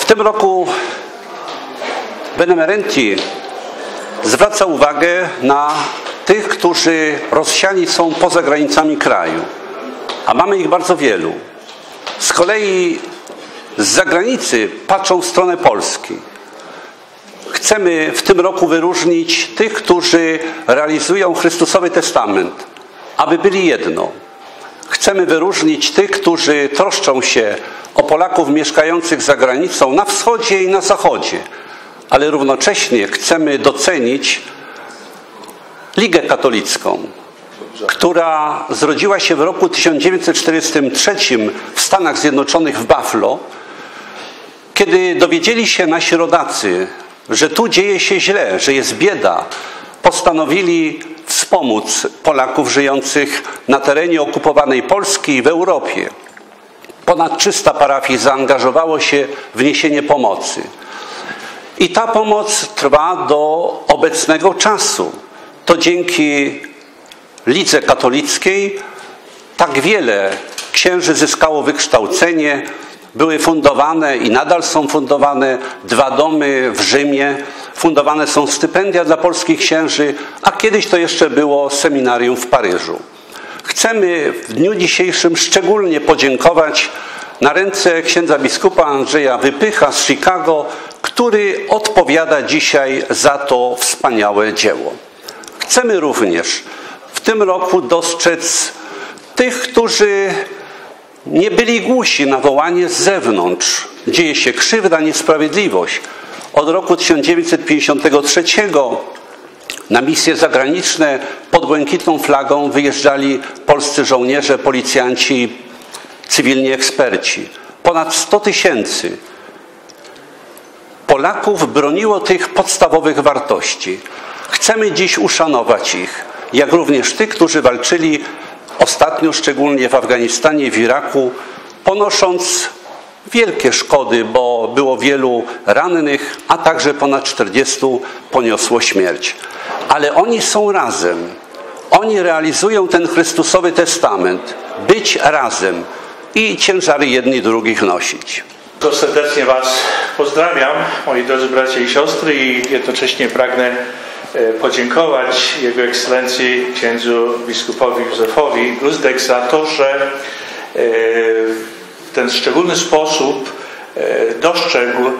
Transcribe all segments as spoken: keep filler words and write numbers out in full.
tym roku Benemerenti zwraca uwagę na tych, którzy rozsiani są poza granicami kraju, a mamy ich bardzo wielu. Z kolei z zagranicy patrzą w stronę Polski. Chcemy w tym roku wyróżnić tych, którzy realizują Chrystusowy Testament, aby byli jedno. Chcemy wyróżnić tych, którzy troszczą się o Polaków mieszkających za granicą na wschodzie i na zachodzie, ale równocześnie chcemy docenić Ligę Katolicką, która zrodziła się w roku tysiąc dziewięćset czterdziestym trzecim w Stanach Zjednoczonych w Buffalo, kiedy dowiedzieli się nasi rodacy, że tu dzieje się źle, że jest bieda, postanowili wspomóc Polaków żyjących na terenie okupowanej Polski i w Europie. Ponad trzysta parafii zaangażowało się w niesienie pomocy. I ta pomoc trwa do obecnego czasu. To dzięki Lidze Katolickiej tak wiele księży zyskało wykształcenie, były fundowane i nadal są fundowane dwa domy w Rzymie, fundowane są stypendia dla polskich księży, a kiedyś to jeszcze było seminarium w Paryżu. Chcemy w dniu dzisiejszym szczególnie podziękować na ręce księdza biskupa Andrzeja Wypycha z Chicago, który odpowiada dzisiaj za to wspaniałe dzieło. Chcemy również w tym roku dostrzec tych, którzy nie byli głusi na wołanie z zewnątrz. Dzieje się krzywda, niesprawiedliwość. Od roku tysiąc dziewięćset pięćdziesiątego trzeciego na misje zagraniczne pod błękitną flagą wyjeżdżali polscy żołnierze, policjanci, cywilni eksperci. Ponad sto tysięcy Polaków broniło tych podstawowych wartości. Chcemy dziś uszanować ich, jak również tych, którzy walczyli ostatnio szczególnie w Afganistanie i w Iraku, ponosząc wielkie szkody, bo było wielu rannych, a także ponad czterdziestu poniosło śmierć. Ale oni są razem. Oni realizują ten Chrystusowy Testament. Być razem i ciężary jedni drugich nosić. To serdecznie Was pozdrawiam, moi drodzy bracia i siostry, i jednocześnie pragnę podziękować Jego Ekscelencji księdzu biskupowi Józefowi Gruzdek za to, że w ten szczególny sposób dostrzegł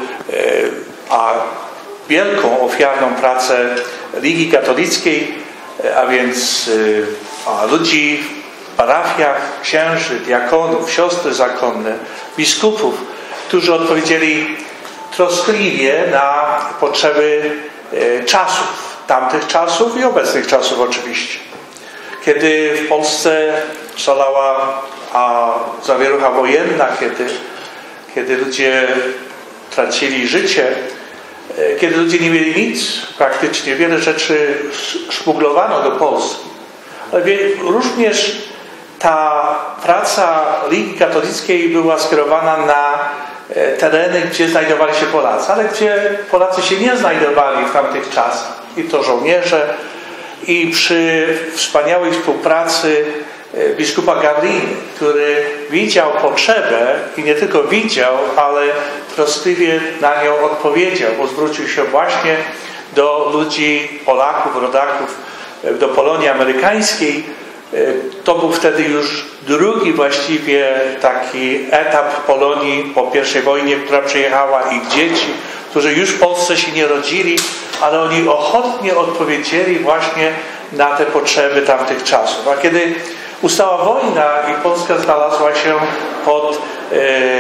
a wielką ofiarną pracę Ligi Katolickiej, a więc a ludzi w parafiach, księży, diakonów, siostry zakonne, biskupów, którzy odpowiedzieli troskliwie na potrzeby czasów, tamtych czasów i obecnych czasów oczywiście. Kiedy w Polsce szalała a zawierucha wojenna, kiedy, kiedy ludzie tracili życie, kiedy ludzie nie mieli nic, praktycznie wiele rzeczy szmuglowano do Polski. Ale również ta praca Ligi Katolickiej była skierowana na tereny, gdzie znajdowali się Polacy, ale gdzie Polacy się nie znajdowali w tamtych czasach. I to żołnierze. I przy wspaniałej współpracy biskupa Gawliny, który widział potrzebę i nie tylko widział, ale troskliwie na nią odpowiedział, bo zwrócił się właśnie do ludzi, Polaków, rodaków, do Polonii amerykańskiej. To był wtedy już drugi właściwie taki etap Polonii po pierwszej wojnie, która przyjechała, ich dzieci, którzy już w Polsce się nie rodzili, ale oni ochotnie odpowiedzieli właśnie na te potrzeby tamtych czasów. A kiedy ustała wojna i Polska znalazła się pod e,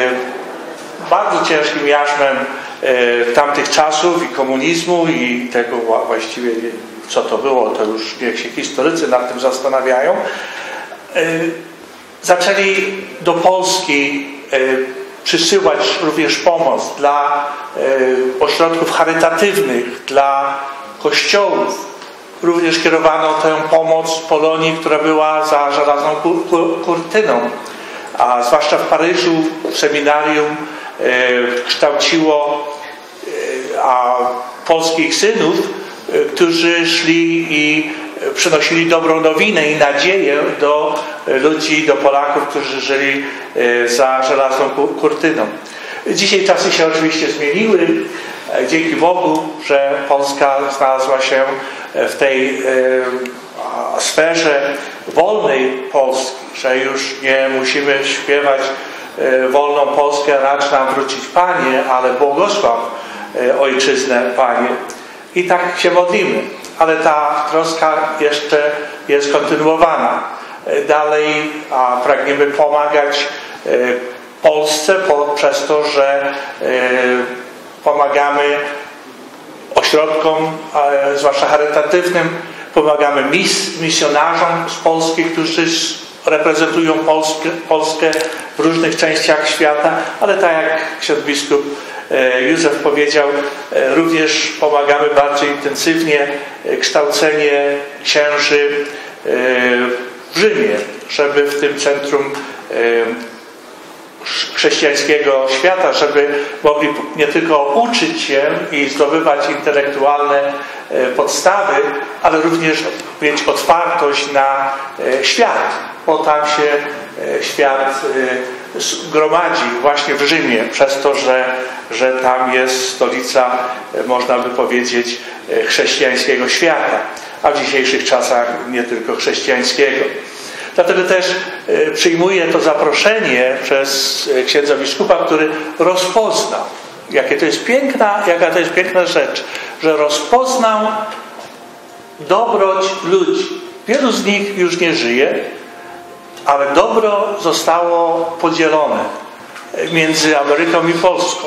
bardzo ciężkim jarzmem e, tamtych czasów i komunizmu i tego właściwie co to było, to już niech się historycy nad tym zastanawiają, e, zaczęli do Polski e, przysyłać również pomoc dla e, ośrodków charytatywnych, dla kościołów. Również kierowano tę pomoc Polonii, która była za żelazną kur, kur, kurtyną. A zwłaszcza w Paryżu w seminarium e, kształciło e, a polskich synów, e, którzy szli i przynosili dobrą nowinę i nadzieję do ludzi, do Polaków, którzy żyli e, za żelazną kurtyną. Dzisiaj czasy się oczywiście zmieniły. Dzięki Bogu, że Polska znalazła się w tej e, sferze wolnej Polski, że już nie musimy śpiewać e, wolną Polskę, racz nam wrócić Panie, ale błogosław e, Ojczyznę Panie. I tak się modlimy, ale ta troska jeszcze jest kontynuowana. E, dalej a, pragniemy pomagać e, Polsce poprzez to, że e, pomagamy ośrodkom, zwłaszcza charytatywnym, pomagamy mis, misjonarzom z Polski, którzy reprezentują Polskę, Polskę w różnych częściach świata, ale tak jak ksiądz biskup Józef powiedział, również pomagamy bardzo intensywnie kształcenie księży w Rzymie, żeby w tym centrum chrześcijańskiego świata, żeby mogli nie tylko uczyć się i zdobywać intelektualne podstawy, ale również mieć otwartość na świat, bo tam się świat gromadzi właśnie w Rzymie, przez to, że, że tam jest stolica, można by powiedzieć, chrześcijańskiego świata, a w dzisiejszych czasach nie tylko chrześcijańskiego. Dlatego też przyjmuję to zaproszenie przez księdza biskupa, który rozpoznał, jakie to jest piękna, jaka to jest piękna rzecz, że rozpoznał dobroć ludzi. Wielu z nich już nie żyje, ale dobro zostało podzielone między Ameryką i Polską.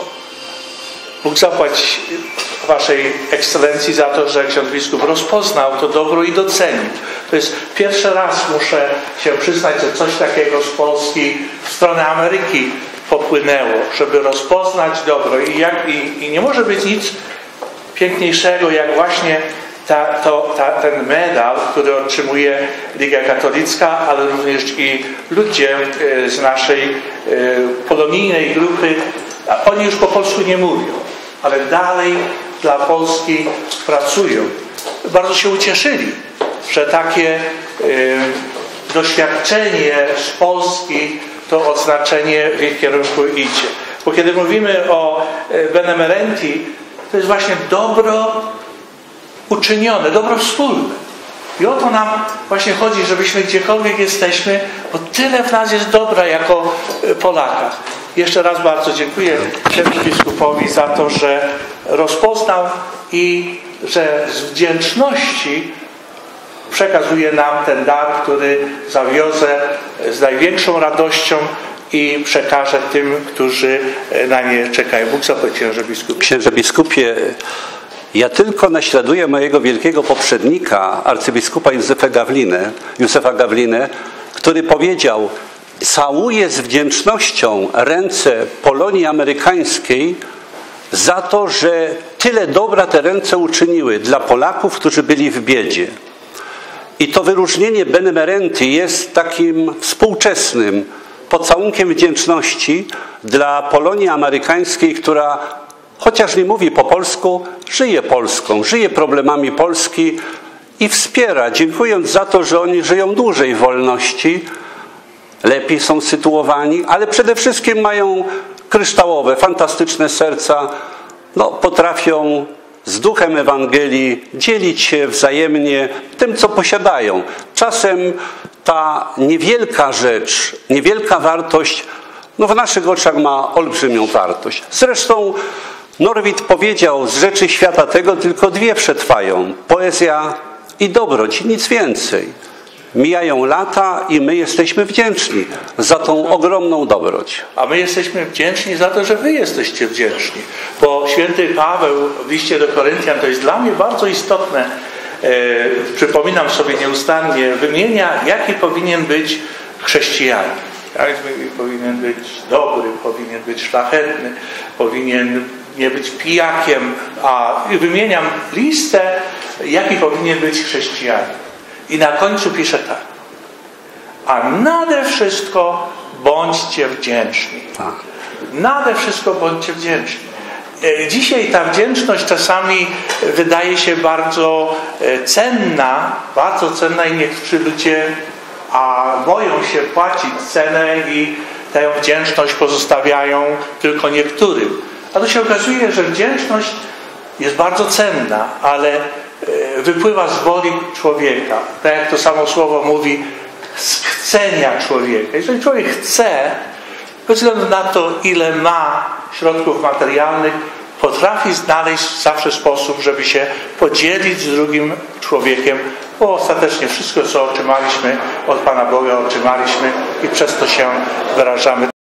Bóg zapłać Waszej Ekscelencji za to, że ksiądz biskup rozpoznał to dobro i docenił. To jest pierwszy raz, muszę się przyznać, że coś takiego z Polski w stronę Ameryki popłynęło, żeby rozpoznać dobro. I, jak, i, i nie może być nic piękniejszego, jak właśnie ta, to, ta, ten medal, który otrzymuje Liga Katolicka, ale również i ludzie z naszej polonijnej grupy. Oni już po polsku nie mówią, ale dalej dla Polski pracują. Bardzo się ucieszyli, że takie y, doświadczenie z Polski, to odznaczenie w ich kierunku idzie. Bo kiedy mówimy o y, benemerenti, to jest właśnie dobro uczynione, dobro wspólne. I o to nam właśnie chodzi, żebyśmy gdziekolwiek jesteśmy, bo tyle w nas jest dobra jako Polakach. Jeszcze raz bardzo dziękuję księdzu biskupowi za to, że rozpoznał i że z wdzięczności przekazuje nam ten dar, który zawiozę z największą radością i przekażę tym, którzy na nie czekają. Bóg zapłać, księże biskupie. Księże biskupie, ja tylko naśladuję mojego wielkiego poprzednika, arcybiskupa Józefa Gawlinę, Józefa Gawlinę, który powiedział: całuję z wdzięcznością ręce Polonii amerykańskiej za to, że tyle dobra te ręce uczyniły dla Polaków, którzy byli w biedzie. I to wyróżnienie benemerenti jest takim współczesnym pocałunkiem wdzięczności dla Polonii amerykańskiej, która chociaż nie mówi po polsku, żyje Polską, żyje problemami Polski i wspiera, dziękując za to, że oni żyją dłużej w wolności, lepiej są sytuowani, ale przede wszystkim mają kryształowe, fantastyczne serca, no, potrafią z duchem Ewangelii dzielić się wzajemnie tym, co posiadają. Czasem ta niewielka rzecz, niewielka wartość, no w naszych oczach ma olbrzymią wartość. Zresztą Norwid powiedział, z rzeczy świata tego tylko dwie przetrwają: poezja i dobroć, nic więcej. Mijają lata i my jesteśmy wdzięczni za tą ogromną dobroć. A my jesteśmy wdzięczni za to, że wy jesteście wdzięczni. Bo święty Paweł w liście do Koryntian, to jest dla mnie bardzo istotne, e, przypominam sobie nieustannie, wymienia, jaki powinien być chrześcijanin. Jak powinien być dobry, powinien być szlachetny, powinien nie być pijakiem, a wymieniam listę, jaki powinien być chrześcijanin. I na końcu pisze tak: a nade wszystko bądźcie wdzięczni. Nade wszystko bądźcie wdzięczni. Dzisiaj ta wdzięczność czasami wydaje się bardzo cenna, bardzo cenna i niektórzy ludzie a boją się płacić cenę i tę wdzięczność pozostawiają tylko niektórym. A tu się okazuje, że wdzięczność jest bardzo cenna, ale wypływa z woli człowieka. Tak jak to samo słowo mówi, z chcenia człowieka. Jeżeli człowiek chce, bez względu na to, ile ma środków materialnych, potrafi znaleźć zawsze sposób, żeby się podzielić z drugim człowiekiem, bo ostatecznie wszystko, co otrzymaliśmy od Pana Boga, otrzymaliśmy i przez to się wyrażamy